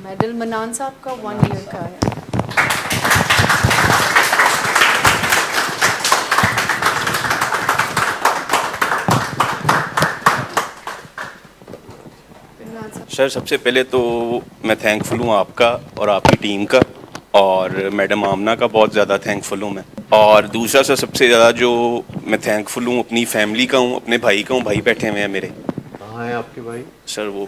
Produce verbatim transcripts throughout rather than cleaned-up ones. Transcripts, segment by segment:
Medal मनान साहब का वन ईयर का है। सर सबसे पहले तो मैं थैंकफुल हूँ आपका और आपकी टीम का, और मैडम आमना का बहुत ज़्यादा थैंकफुल हूँ मैं। और दूसरा सर सबसे ज़्यादा जो मैं थैंकफुल हूँ अपनी फैमिली का हूँ, अपने भाई का हूँ। भाई बैठे हुए हैं मेरे। कहाँ हैं आपके भाई? सर वो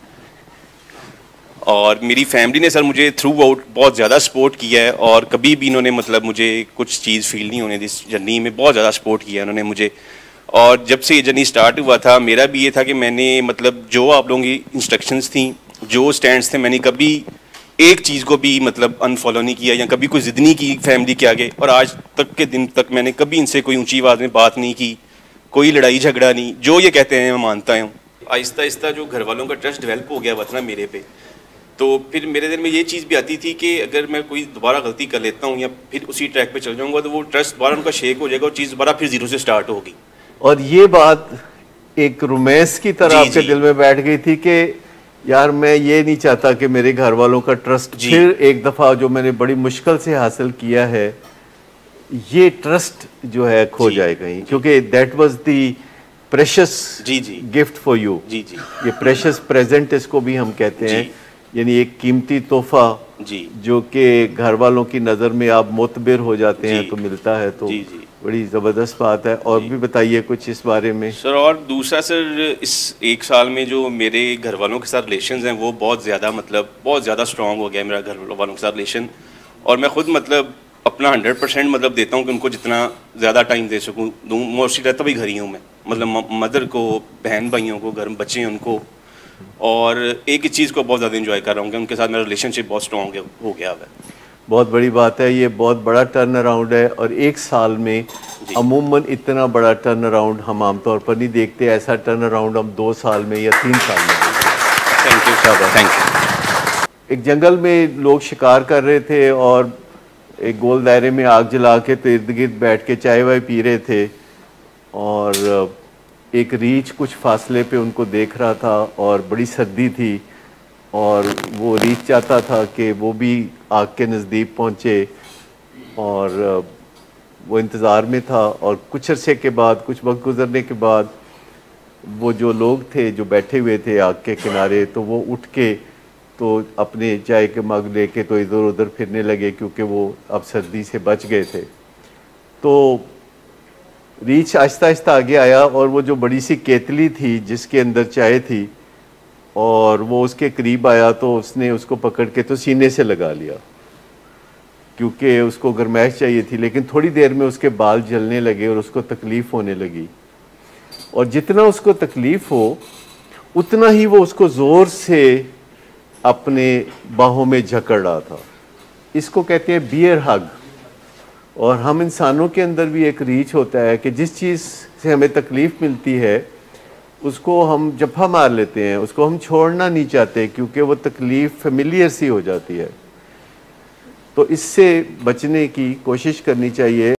और मेरी फैमिली ने सर मुझे थ्रू आउट बहुत ज़्यादा सपोर्ट किया है, और कभी भी इन्होंने मतलब मुझे कुछ चीज़ फील नहीं होने दी। इस जर्नी में बहुत ज़्यादा सपोर्ट किया है उन्होंने मुझे। और जब से ये जर्नी स्टार्ट हुआ था मेरा भी ये था कि मैंने मतलब जो आप लोगों की इंस्ट्रक्शंस थी, जो स्टैंड्स थे, मैंने कभी एक चीज़ को भी मतलब अनफॉलो नहीं किया या कभी कोई ज़िद नहीं की फैमिली के आगे। और आज तक के दिन तक मैंने कभी इनसे कोई ऊंची आवाज़ में बात नहीं की, कोई लड़ाई झगड़ा नहीं। जो ये कहते हैं मैं मानता हूँ। आहिस्ता आहिस्ता जो घर वालों का ट्रस्ट डेवलप हो गया हुआ था ना मेरे पे, तो फिर मेरे दिल में ये चीज़ भी आती थी कि अगर मैं कोई दोबारा गलती कर लेता हूँ या फिर उसी ट्रैक पे चल जाऊँगा तो वो ट्रस्ट दोबारा उनका शेक हो जाएगा और चीज़ दोबारा फिर जीरो से स्टार्ट होगी। और ये बात एक रोमांस की तरह आपके दिल में बैठ गई थी कि यार मैं ये नहीं चाहता कि मेरे घर वालों का ट्रस्ट फिर एक दफ़ा जो मैंने बड़ी मुश्किल से हासिल किया है, ये ट्रस्ट जो है खो जाए कहीं, क्योंकि दैट वाज द प्रेशियस जी जी गिफ्ट फॉर यू। जी जी ये प्रेशियस प्रेजेंट इसको भी हम कहते हैं, यानी एक कीमती तोहफा जी जो कि घर वालों की नज़र में आप मोतबर हो जाते हैं तो मिलता है, तो जी जी बड़ी ज़बरदस्त बात है। और भी बताइए कुछ इस बारे में सर। और दूसरा सर, इस एक साल में जो मेरे घर वालों के साथ रिलेशंस हैं वो बहुत ज़्यादा मतलब बहुत ज़्यादा स्ट्रॉन्ग हो गया मेरा घर वालों के साथ रिलेशन। और मैं खुद मतलब अपना हंड्रेड परसेंट मतलब देता हूँ कि उनको जितना ज़्यादा टाइम दे सकूँ दूँ। मोस्टली रहता भी घर ही हूँ मैं, मतलब मदर को, बहन भाइयों को, घर में बच्चे हैं उनको। और एक ही चीज़ को बहुत ज़्यादा एंजॉय कर रहा हूँ कि उनके साथ मेरा रिलेशनशिप बहुत स्ट्रॉन्ग हो गया है। बहुत बड़ी बात है, ये बहुत बड़ा टर्न अराउंड है। और एक साल में अमूमन इतना बड़ा टर्न अराउंड हम आमतौर पर नहीं देखते। ऐसा टर्न अराउंड हम दो साल में या तीन साल में देखते। थैंक यू शाबाश, थैंक यू। एक जंगल में लोग शिकार कर रहे थे और एक गोल दायरे में आग जला के तो इर्द गिर्द बैठ के चाय वाय पी रहे थे, और एक रीछ कुछ फासले पे उनको देख रहा था और बड़ी सर्दी थी, और वो रीछ चाहता था कि वो भी आग के नज़दीक पहुँचे, और वो इंतज़ार में था। और कुछ अरसे के बाद, कुछ वक्त गुजरने के बाद, वो जो लोग थे जो बैठे हुए थे आग के किनारे, तो वो उठ के तो अपने चाय के मग लेके तो इधर उधर फिरने लगे, क्योंकि वो अब सर्दी से बच गए थे। तो रीछ आहिस्ता आहिस्ता आगे आया और वो जो बड़ी सी केतली थी जिसके अंदर चाय थी, और वो उसके करीब आया तो उसने उसको पकड़ के तो सीने से लगा लिया, क्योंकि उसको गर्माइश चाहिए थी। लेकिन थोड़ी देर में उसके बाल जलने लगे और उसको तकलीफ़ होने लगी, और जितना उसको तकलीफ़ हो उतना ही वो उसको ज़ोर से अपने बाहों में जकड़ रहा था। इसको कहते हैं बियर हग। और हम इंसानों के अंदर भी एक रीच होता है कि जिस चीज़ से हमें तकलीफ़ मिलती है उसको हम जफ़ा मार लेते हैं, उसको हम छोड़ना नहीं चाहते, क्योंकि वो तकलीफ़ फेमिलियर सी हो जाती है। तो इससे बचने की कोशिश करनी चाहिए।